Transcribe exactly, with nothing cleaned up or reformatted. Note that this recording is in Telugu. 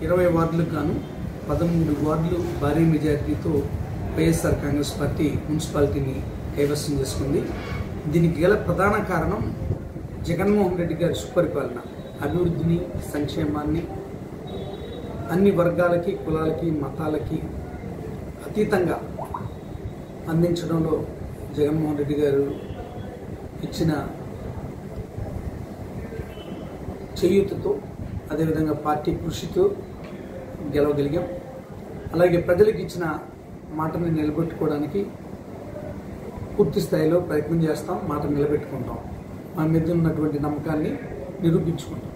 ఇరవై వార్డులకు గాను పదమూడు వార్డులు భారీ మెజారిటీతో వైఎస్ఆర్ కాంగ్రెస్ పార్టీ మున్సిపాలిటీని కైవసం చేసుకుంది. దీనికి గల ప్రధాన కారణం జగన్మోహన్ రెడ్డి గారి సుపరిపాలన, అభివృద్ధిని, సంక్షేమాన్ని అన్ని వర్గాలకి, కులాలకి, మతాలకి అతీతంగా అందించడంలో జగన్మోహన్ రెడ్డి గారు ఇచ్చిన చేయూతతో, అదేవిధంగా పార్టీ కృషితో గెలవగలిగాం. అలాగే ప్రజలకు ఇచ్చిన మాటని నిలబెట్టుకోవడానికి పూర్తి స్థాయిలో ప్రయత్నం చేస్తాం, మాట నిలబెట్టుకుంటాం, మన మీద ఉన్నటువంటి నమ్మకాన్ని నిరూపించుకుంటాం.